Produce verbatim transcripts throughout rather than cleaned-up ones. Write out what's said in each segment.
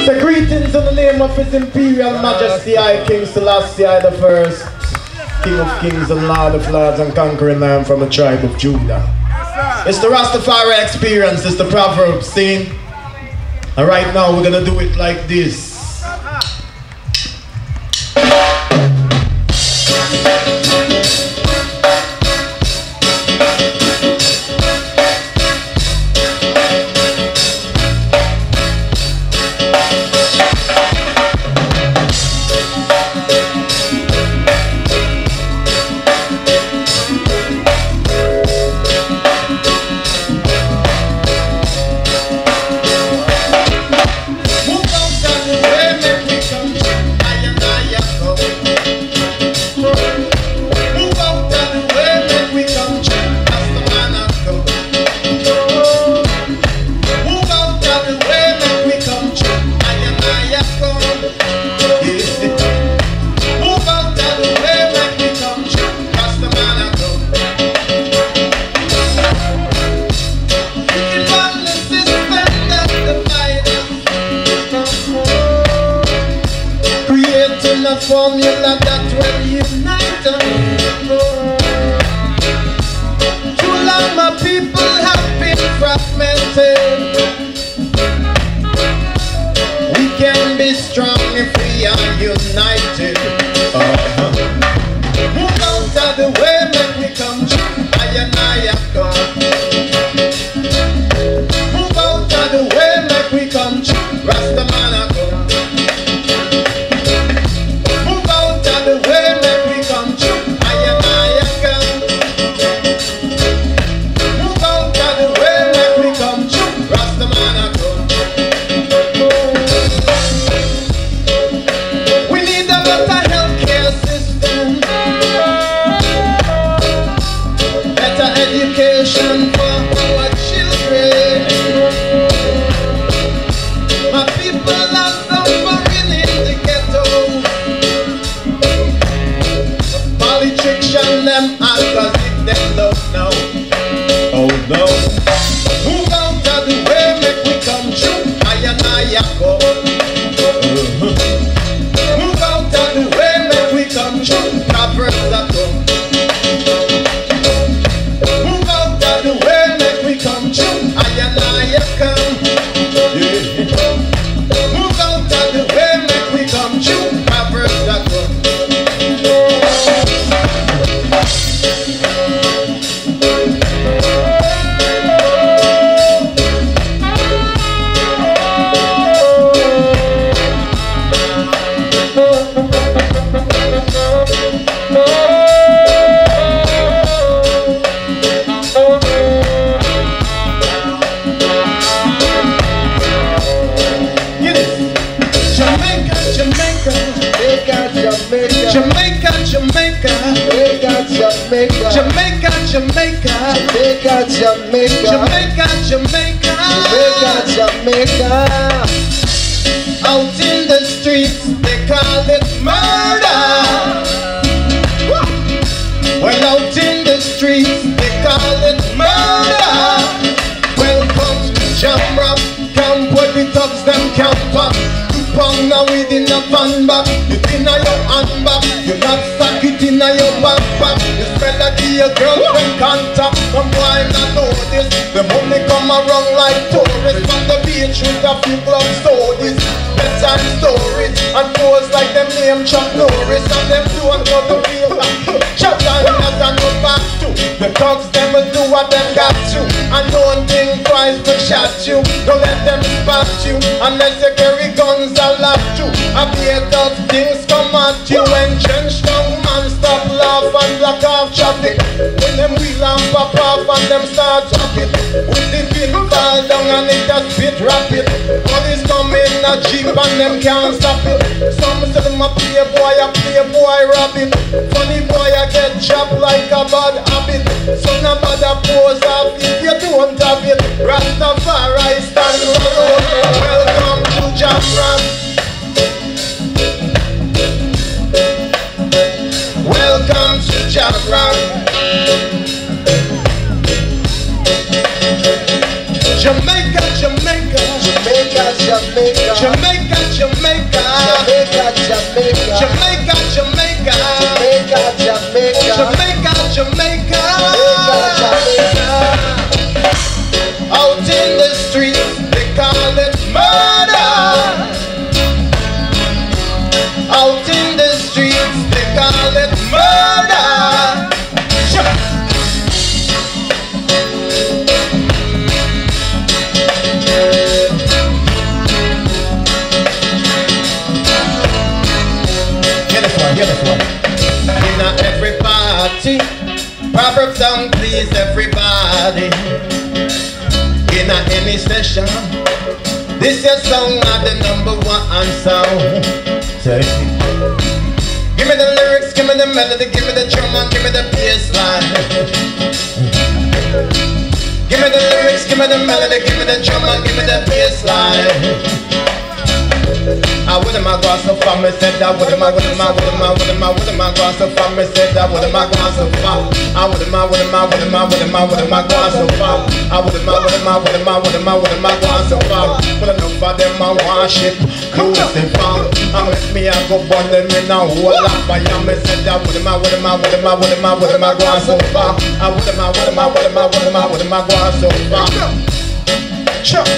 The greetings in the name of His Imperial Majesty, I King Selassie I the First, King of Kings and Lord of Lords and conquering Lamb from the tribe of Judah. It's the Rastafari experience, it's the Proverbs scene. And right now we're gonna do it like this. Formula that will unite us. Too long my people have been fragmented. We can be strong if we are united. Uh-huh. Move out of the way, make we come true. I and I have gone. Move out of the way, make we come true. Rastaman have gone. Education for our children. My people are suffering in the ghetto. Politicians them act as if they don't know. Oh no. Move out of the way, make we come true. I and I go. Uh-huh. Move out of the way, make we come true. Proverbs are come. I and I come, yeah. Move out of the way, make we come true. Proverbs that come. Jamaica, Jamaica, Jamaica, Jamaica, Jamaica, Jamaica, Jamaica, Jamaica, Jamaica, Jamaica, Jamaica. Out in the streets they call it murder. Well, out in the streets they call it murder. Welcome to Jamrock camp where the thugs them camp up. Pound now within a van bag, it in a your handbag. You not sack it in a your backpack. This melody your girlfriend contact. Some boy not know this. The money come around like tourists from the beach with a few club stories, bedtime stories, and pose like them name Chuck Norris. And them don't know the real life. Chuck and as I know back to the thugs them will do what them got to. And don't think twice to shot you. Don't let them spot you unless you carry guns. Love to a bit of things come at you when trench down man stop laugh and block off traffic. When them wheel and pop off and them start talking, with the pin fall down and it a spit rapid. Police come in a jeep and them can't stop it. Some say them a play boy, a play boy rabbit. Funny boy I get chopped like a bad habit. So no bother pose off if you don't have it. Rastafari stand alone. Welcome to Jamrock. Welcome to Jamrock. Jamaica, Jamaica, Jamaica, Jamaica, Jamaica, Jamaica, Jamaica, Jamaica, Jamaica, Jamaica, Jamaica, Jamaica, Jamaica. Out in the streets, they call it murder. Out in the streets, they call it murder. Hear this one, hear this one. In every party, Proverbs don't please everybody. In any session, this your song are the number one song. Say, give me the lyrics, give me the melody, give me the drum and give me the bass line. Give me the lyrics, give me the melody, give me the drum and give me the bass line. I wouldn't my God so far, me said that wouldn't my, wouldn't my, wouldn't my, wouldn't my, wouldn't my God so far, me said that wouldn't my God so far. I wouldn't my, wouldn't my, wouldn't my, wouldn't my, wouldn't my God so far. I wouldn't my, wouldn't my, wouldn't my, wouldn't my, wouldn't my God so far. But enough for them I worship, Lucifer. And let me I go burn them in a whole lot of fire. Me said that wouldn't my, wouldn't my, wouldn't my, wouldn't my, wouldn't my God so far. I wouldn't my, wouldn't my, wouldn't my, wouldn't my, wouldn't my God so far. Sure.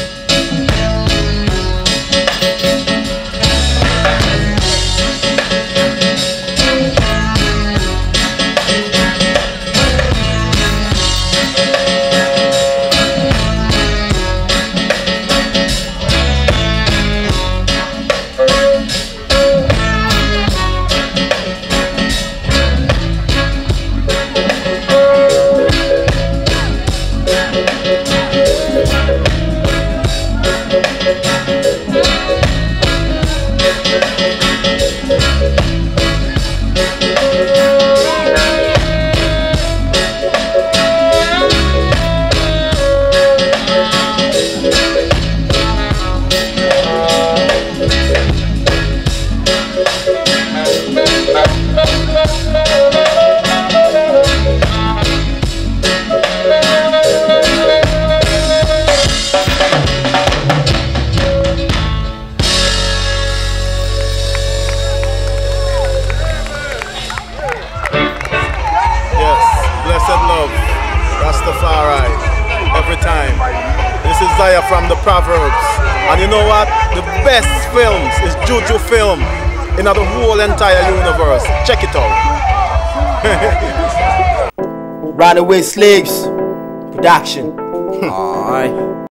From the Proverbs, and you know what? The best films is Juju film in the whole entire universe. Check it out. Runaway Slaves production. Alright.